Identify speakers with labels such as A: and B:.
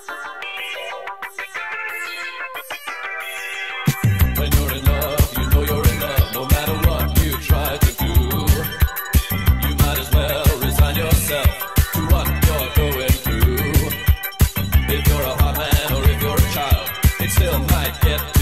A: When you're in love, you know you're in love. No matter what you try to do, you might as well resign yourself to what you're going through. If you're a hot man or if you're a child, it still might get